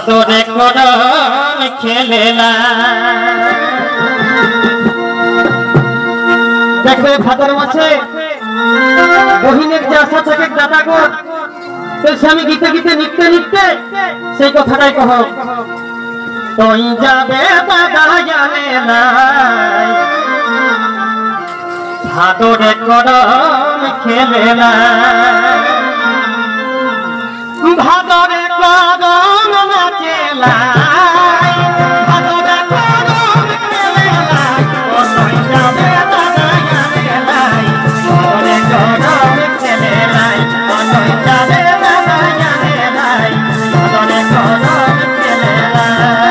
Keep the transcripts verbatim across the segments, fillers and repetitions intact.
ভাদরে করম খেলে না দেখবে ভাদর মাসে বহিনের যে আশা থাকে দাদা গো সে আমি গীতে গীতে নিতে নিতে সেই কথাটাই কহ তুই যাবে দাদা জানে না ভাদরে করম খেলে না ভাদরে করম নাচে না ভাদরে করম খেলে না তুই যাবে দাদা জানে না ভাদরে করম খেলে না তুই যাবে দাদা জানে না ভাদরে করম খেলে না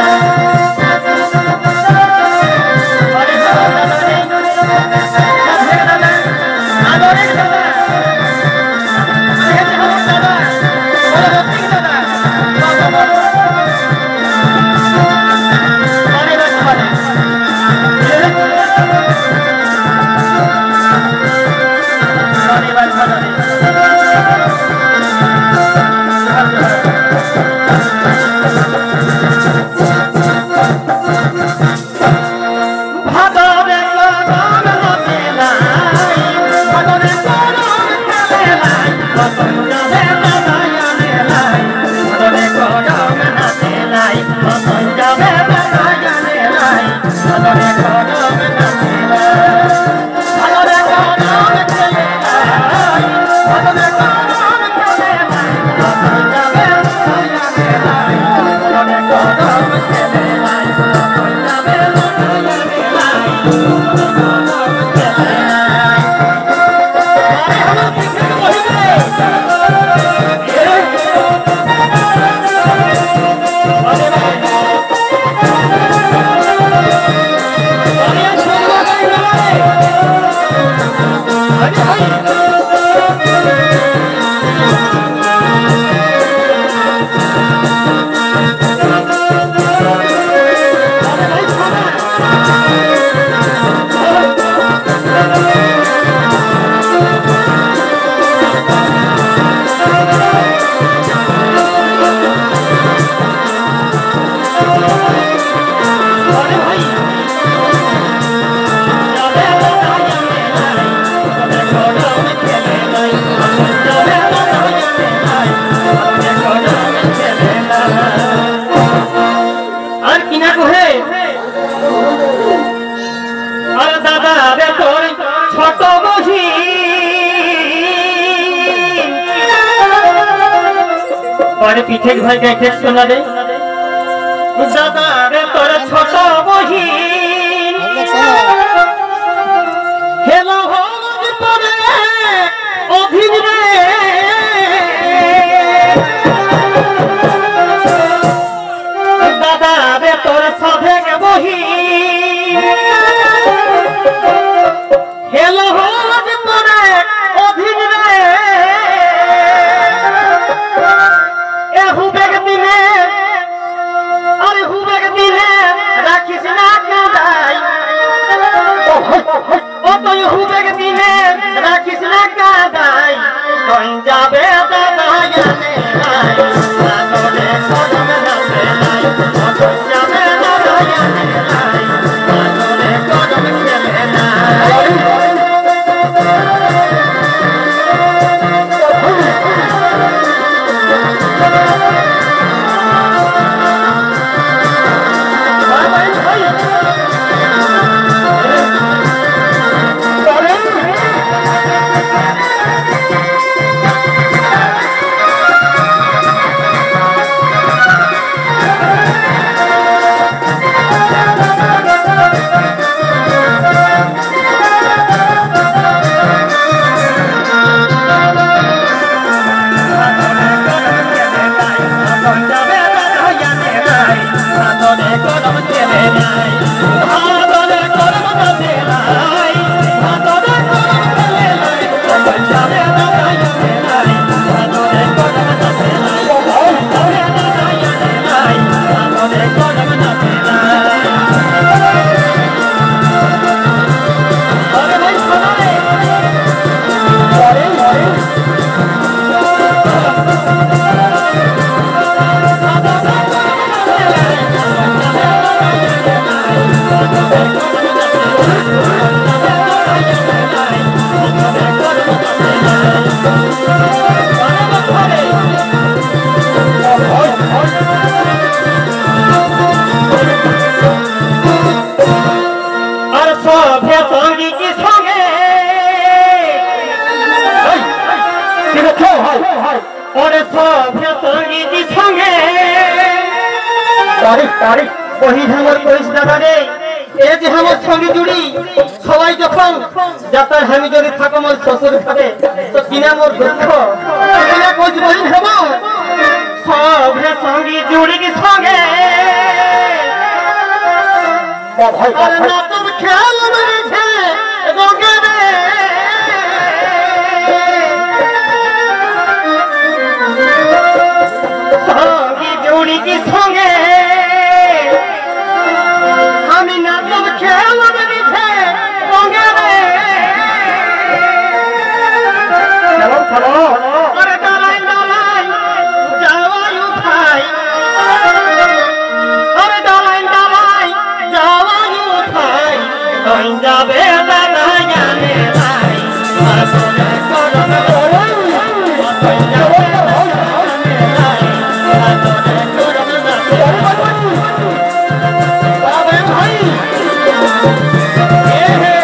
पीछे भाई का एक सुना दे दादा रे तोर छोट बहिन हेलो हो परे अभिन रे दादा रे तोर सधे के बहिन हेलो हो परे अभिन रे हुबे के दिने अरे हुबे के दिने राखिस ना कादाई ओ तो हुबे के दिने राखिस ना कादाई कोई जाबे दादा जाने लाई सागरे कोदम नाचे लाई ओ तो जाबे दादा जाने लाई सागरे कोदम खेले लाई Hey! সভে সঙ্গী কি সঙ্গে ওরে সভে সঙ্গী কি সঙ্গে তারিখ তারিখ ওই ধামর কইস দাদা রে এ যে আমার সঙ্গে জুড়ি সবাই যখন যাতার আমি যদি থাকো মোর শ্বশুর ঘরে তো কিনা মোর দুঃখ কিনা কোচ বলি হব সভে সঙ্গী জুড়ি কি সঙ্গে আর না তোর খেয়াল মেরেছে রঙে রে সঙ্গী জুড়ি কি সঙ্গে আমি না তোর খেয়াল মেরেছে রঙে রে চলো চলো আরে দাঁড়াই দাঁড়াই যাওয়াই উঠাই আরে দাঁড়াই দাঁড়াই যাওয়াই উঠাই তুই যাবে দাদা জানে ভাই আর তোরে করব তুই যাবে আর তোরে করব বাবা ভাই এ হে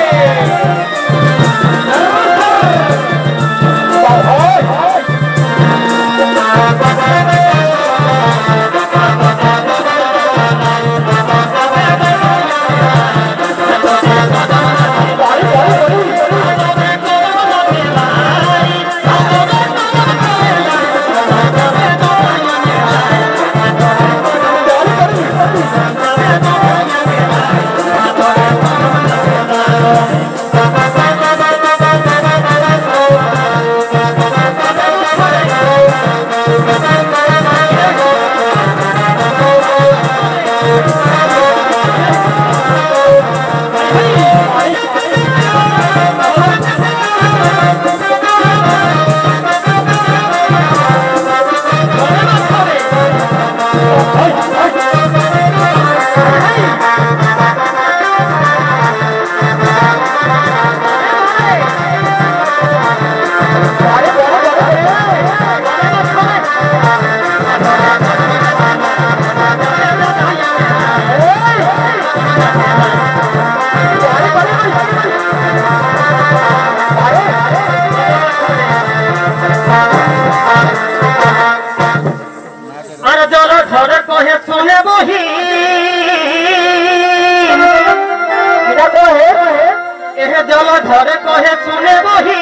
জল ধরে কহে শুনে বহি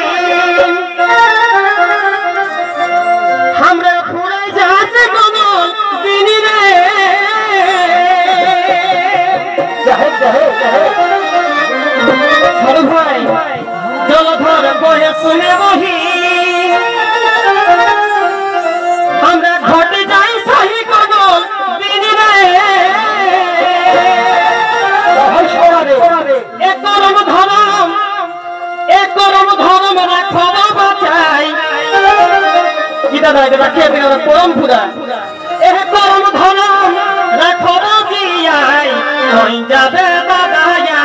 আমরা ফুরাই যাচ্ছে কোন দিনী রে ভাই জল ধরে কহে শুনে বহি আমরা ঘটে যাই সহি কোন দিনী রে এক করম ধরম এক করম ধরম রাখো বাঁচাই কি দাদা এটা রাখিয়ে দিন করম পুরা এক করম ধরম রাখো জিয়াই হই যাবে দাদা